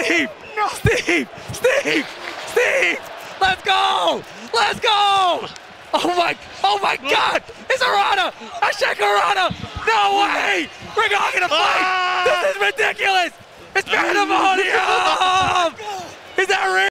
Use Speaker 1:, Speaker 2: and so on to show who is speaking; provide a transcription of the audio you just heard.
Speaker 1: Steve! No! Steve! Steve! Steve! Let's go! Let's go! Oh my God! It's Arana! Hashtag Arana! No way! We're not gonna fight! This is ridiculous! It's pandemonium! Is that real?